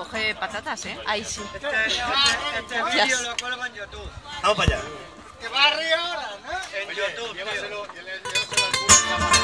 coge patatas, ¿eh? Ahí sí. Este vídeo lo cuelgo en YouTube. Vamos para allá. ¿Qué barrio ahora, no? En YouTube, llévaselo. Llévaselo al público.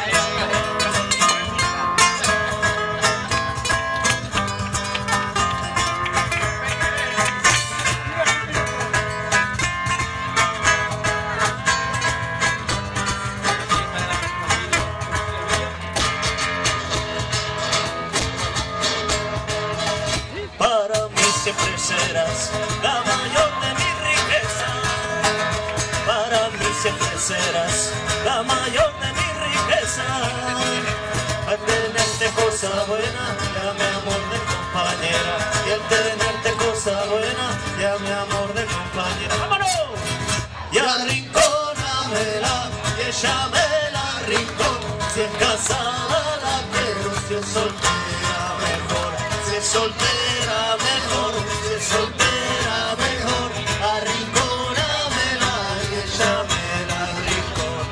Para mí siempre serás la mayor de mi riqueza. Para mí siempre serás la mayor de mi riqueza. Al tenerte cosa buena, ya mi amor de compañera. Y al tenerte cosa buena, ya mi amor de compañera. ¡Vámonos! Y arrincónamela, y échamela al rincón. Si es casada la quiero, si es soltera mejor. Si es soltera mejor, si es soltera mejor. Arrincónamela y échamela al rincón.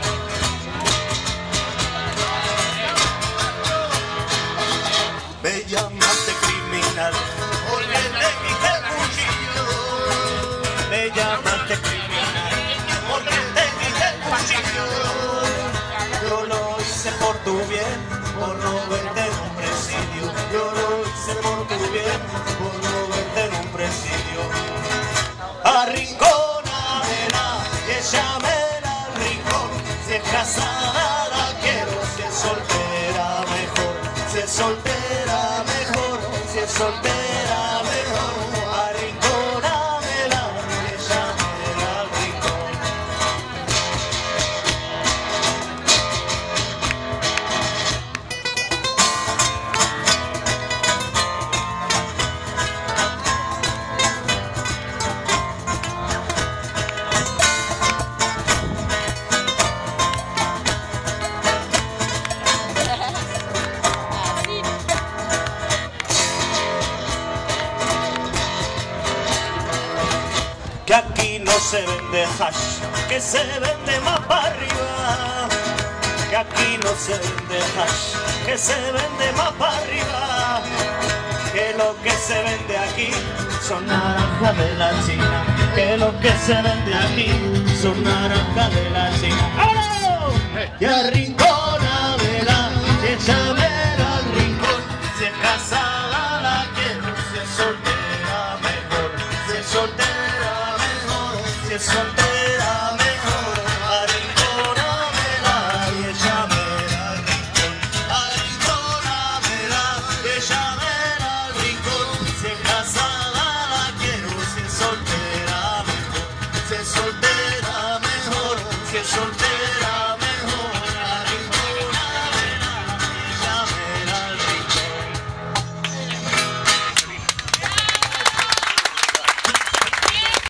Me llamaste criminal porque te quité el cuchillo. Me llamaste criminal porque te quité el cuchillo. Yo lo hice por tu bien, por no verte en un presidio. Yo lo hice por tu bien, por no verte en un presidio. Arrincónamela y échamela al rincón. Si es casada la quiero, si es soltera mejor. Si es soltera mejor, si es soltera mejor. Arrincónamela y échamela al rincón. Que aquí no se vende hash, que se vende más para arriba. Que aquí no se vende hash, que se vende más para arriba. Que lo que se vende aquí son naranjas de la China. Que lo que se vende aquí son naranjas de la China. ¡Vámonos! Y arrincónamela, y échamela al rincón. Si es casada la quiero, si es soltera mejor. Si es soltera mejor, si es soltera.